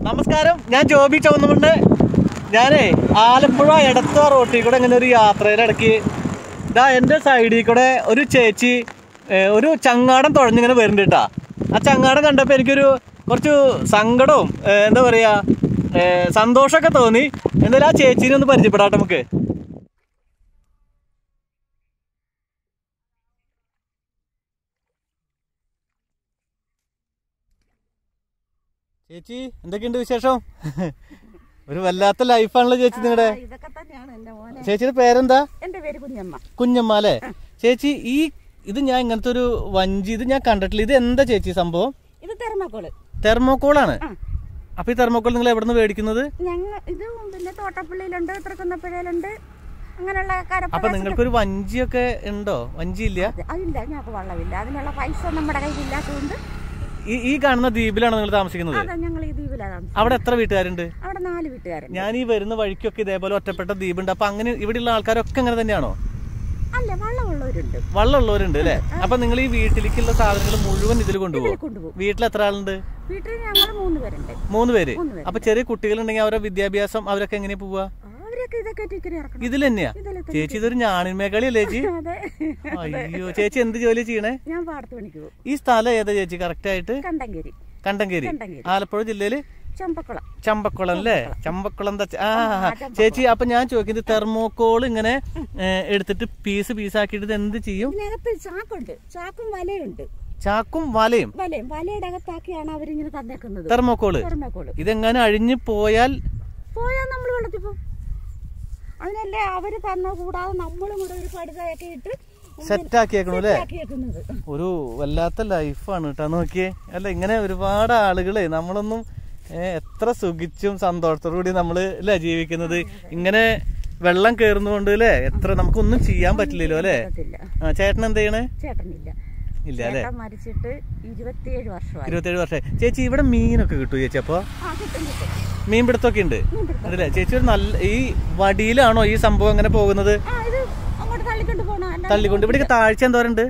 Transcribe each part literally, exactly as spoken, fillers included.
നമസ്കാരം, ഞാൻ ജോബി ചൗന്നമുണ്ട്. ഞാനേ ആലപ്പുഴ എടത്വ റോട്ടിൽ കൂടെ ഇങ്ങനെ ഒരു യാത്രയുടെ ഇടയ്ക്ക് ഇതാ എൻ്റെ സൈഡിൽ കൂടെ ഒരു ചേച്ചി ഒരു ചങ്ങാടം തുഴഞ്ഞിങ്ങനെ വരുന്നുണ്ട് കേട്ടോ. ആ ചങ്ങാടം കണ്ടപ്പോൾ എനിക്കൊരു കുറച്ച് സങ്കടവും എന്താ പറയുക സന്തോഷമൊക്കെ തോന്നി. എന്തായാലും ആ ചേച്ചീനെ ഒന്ന് പരിചയപ്പെടാം നമുക്ക്. ചേച്ചി, എന്തൊക്കെയുണ്ട് വിശേഷം? ഒരു വല്ലാത്ത ലൈഫാണല്ലോ ചേച്ചി നിങ്ങളുടെ. ചേച്ചിയുടെ പേരെന്താ? എന്റെ പേര് കുഞ്ഞമ്മ. കുഞ്ഞമ്മ അല്ലേ? ചേച്ചി, ഈ ഇത് ഞാൻ ഇങ്ങനത്തെ ഒരു വഞ്ചി ഇത് ഞാൻ കണ്ടിട്ടില്ല. ഇത് എന്താ ചേച്ചി സംഭവം? ഇത് തെർമോക്കോള്. തെർമോക്കോളാണ്. അപ്പൊ ഈ തെർമോക്കോൾ നിങ്ങൾ എവിടെ നിന്ന് മേടിക്കുന്നത്? ഞങ്ങൾ ഇത് പിന്നെ തോട്ടപ്പള്ളിയിലുണ്ട്, തൃക്കുന്നപ്പുഴയിലുണ്ട്, അങ്ങനെയുള്ള. അപ്പൊ നിങ്ങൾക്കൊരു വഞ്ചിയൊക്കെ ഉണ്ടോ? വഞ്ചി ഇല്ല? അതില്ല, ഞങ്ങൾക്ക് വള്ളമില്ല. അതിനുള്ള പൈസ നമ്മുടെ കയ്യിൽ ഇല്ലാത്തതുകൊണ്ട് ഈ കാണുന്ന ദ്വീപിലാണ് നിങ്ങൾ താമസിക്കുന്നത്? ഞങ്ങൾ ഈ ദ്വീപിലാണ് താമസിക്കുന്നത്. അവിടെ എത്ര വീട്ടുകാരുണ്ട്? അവിടെ നാല് വീട്ടുകാരുണ്ട്. ഞാൻ ഈ വരുന്ന വഴിക്കൊക്കെ ഇതേപോലെ ഒറ്റപ്പെട്ട ദ്വീപുണ്ട്. അപ്പൊ അങ്ങനെ ഇവിടെയുള്ള ആൾക്കാരൊക്കെ അങ്ങനെ തന്നെയാണോ? അല്ല, വള്ളമുള്ളവരുണ്ട്. വള്ളമുള്ളവരുണ്ട് അല്ലേ? അപ്പൊ നിങ്ങൾ ഈ വീട്ടിലേക്കുള്ള സാധനങ്ങൾ മുഴുവൻ ഇതിൽ കൊണ്ടുപോകും? വീട്ടിൽ എത്ര ആളുണ്ട്? വീട്ടിൽ ഞങ്ങൾ മൂന്ന് പേരുണ്ട്. മൂന്ന് പേര്. അപ്പൊ ചെറിയ കുട്ടികളുണ്ടെങ്കിൽ അവരുടെ വിദ്യാഭ്യാസം അവരൊക്കെ എങ്ങനെയാ പോവാ? ഇതിൽ തന്നെയാ? ചേച്ചി ഇതൊരു ഞാണിന്മേക്കളിയല്ലേ ചേച്ചി? അയ്യോ, ചേച്ചി എന്ത് ജോലി ചെയ്യണേ? ഞാൻ പാടത്ത് പണിക്ക് പോകും. ഈ സ്ഥലം ഏതാ ചേച്ചി കറക്റ്റ് ആയിട്ട്? കണ്ടങ്കേരി. കണ്ടങ്കേരി, ആലപ്പുഴ ജില്ലയില് ചമ്പക്കുളം. ചമ്പക്കുളം അല്ലേ? ചമ്പക്കുളം. ആ ചേച്ചി, അപ്പൊ ഞാൻ ചോദിക്കുന്നത് തെർമോക്കോൾ ഇങ്ങനെ എടുത്തിട്ട് പീസ് പീസാക്കിയിട്ട് എന്ത് ചെയ്യും? ചാക്കുണ്ട്, ചാക്കും വലയുണ്ട്. ചാക്കും വലയും? വലയും വലയുടെ അകത്താക്കിയാണ് അവരിങ്ങനെ തന്നേക്കുന്നത് തെർമോക്കോള്. തെർമോക്കോള് ഇതെങ്ങനെ അഴിഞ്ഞു പോയാൽ പോയാൽ നമ്മൾ വെള്ളത്തിൽ പോകും. അതിനല്ലേ അവര് തന്ന. കൂടാതെ നമ്മളും കൂടെ ഒരു പടുതയൊക്കെ ഇട്ട് സെറ്റാക്കിയേക്കണു അല്ലേ? ഒരു വല്ലാത്ത ലൈഫാണ് കേട്ടോ. നോക്കിയേ അല്ല, ഇങ്ങനെ ഒരുപാട് ആളുകളെ നമ്മളൊന്നും എത്ര സുഖിച്ചും സന്തോഷത്തോടു കൂടി നമ്മള് അല്ലേ ജീവിക്കുന്നത്. ഇങ്ങനെ വെള്ളം കേറുന്നോണ്ട് അല്ലേ എത്ര നമുക്കൊന്നും ചെയ്യാൻ പറ്റില്ലല്ലോ അല്ലേ? ആ, ചേട്ടൻ എന്ത് ചെയ്യണേ? ചേട്ടനില്ല. ഇല്ല അല്ലേ? മരിച്ചിട്ട് ഇരുപത്തിയേഴ് വർഷം. ഇരുപത്തിയേഴ് വർഷം. ചേച്ചി, ഇവിടെ മീനൊക്കെ കിട്ടൂ ചേച്ചി? അപ്പൊ മീൻ പിടുത്തൊക്കെ ഉണ്ട് അതല്ലേ ചേച്ചി? ഒരു നല്ല ഈ വടിയിലാണോ ഈ സംഭവം അങ്ങനെ പോകുന്നത്? തള്ളിക്കൊണ്ട്. ഇവിടെ താഴ്ച എന്തോരുണ്ട്?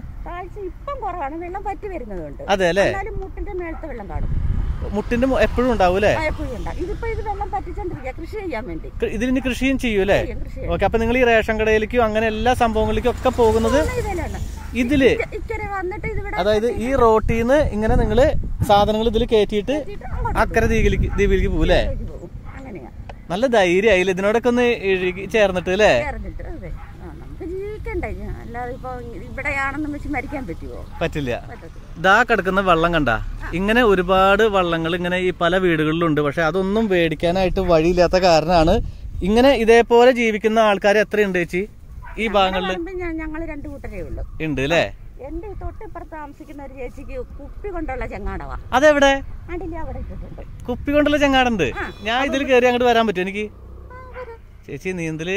അതെ അല്ലേ? മുട്ടിന്റെ മേളത്തെ വെള്ളം കാണും. മുട്ടിന്റെ എപ്പോഴും ഉണ്ടാവും അല്ലേ? ഇതിന് കൃഷിയും ചെയ്യൂ അല്ലേ? ഓക്കെ. അപ്പൊ നിങ്ങൾ ഈ റേഷൻ കടയിലേക്കും അങ്ങനെ എല്ലാ സംഭവങ്ങളിലേക്കും ഒക്കെ പോകുന്നത് ഇതില്? അതായത് ഈ റോട്ടിൽ നിന്ന് ഇങ്ങനെ നിങ്ങള് സാധനങ്ങൾ ഇതിൽ കയറ്റിയിട്ട് അക്കരെ ദ്വീപിലേക്ക് ദ്വീപിലേക്ക് പോകും അല്ലേ? നല്ല ധൈര്യമായില്ല ഇതിനോടൊക്കെ ഒന്ന് ഇഴുകി ചേർന്നിട്ട് അല്ലേ? പറ്റില്ല. ഇതാ കിടക്കുന്ന വെള്ളം കണ്ട. ഇങ്ങനെ ഒരുപാട് വള്ളങ്ങൾ ഇങ്ങനെ ഈ പല വീടുകളിലുണ്ട്. പക്ഷെ അതൊന്നും മേടിക്കാനായിട്ട് വഴിയില്ലാത്ത കാരണമാണ് ഇങ്ങനെ ഇതേപോലെ ജീവിക്കുന്ന ആൾക്കാർ എത്രയുണ്ട് ചേച്ചി ഈ ഭാഗങ്ങളില്? ഞങ്ങൾ രണ്ടു കൂട്ടരേ ഉള്ളൂ. ഉണ്ട് അല്ലേ? എന്റെ തൊട്ടിപ്പുറത്ത് താമസിക്കുന്ന ഒരു ചേച്ചിക്ക് കുപ്പി കൊണ്ടുള്ള ചെങ്ങാടവാ. അതെവിടെ? അവിടെ ഇട്ടിട്ടുണ്ട്. കുപ്പി കൊണ്ടുള്ള ചെങ്ങാടുണ്ട്. ഞാൻ ഇതിൽ കയറി അങ്ങോട്ട് വരാൻ പറ്റും എനിക്ക്? ചേച്ചി നീന്തല്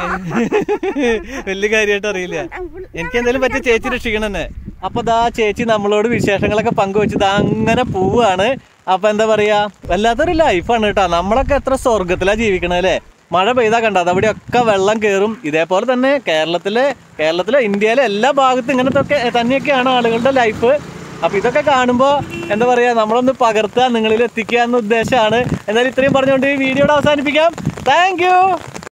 വലിയ കാര്യമായിട്ട് അറിയില്ല. എനിക്ക് എന്തായാലും പറ്റിയ ചേച്ചി രക്ഷിക്കണം തന്നെ. അപ്പൊ ദാ ചേച്ചി നമ്മളോട് വിശേഷങ്ങളൊക്കെ പങ്കുവെച്ചത് അങ്ങനെ പോവാണ്. അപ്പൊ എന്താ പറയാ, വല്ലാത്തൊരു ലൈഫാണ് കേട്ടോ. നമ്മളൊക്കെ എത്ര സ്വർഗത്തിലാ ജീവിക്കണത് അല്ലേ? മഴ പെയ്താ കണ്ട അവിടെയൊക്കെ വെള്ളം കയറും. ഇതേപോലെ തന്നെ കേരളത്തിലെ കേരളത്തിലെ ഇന്ത്യയിലെ എല്ലാ ഭാഗത്തും ഇങ്ങനത്തെ തന്നെയൊക്കെയാണ് ആളുകളുടെ ലൈഫ്. അപ്പൊ ഇതൊക്കെ കാണുമ്പോ എന്താ പറയാ, നമ്മളൊന്ന് പകർത്തുക, നിങ്ങളിൽ എത്തിക്കുക എന്ന ഉദ്ദേശമാണ്. എന്നാലും ഇത്രയും പറഞ്ഞുകൊണ്ട് ഈ വീഡിയോയുടെ അവസാനിപ്പിക്കാം. Thank U.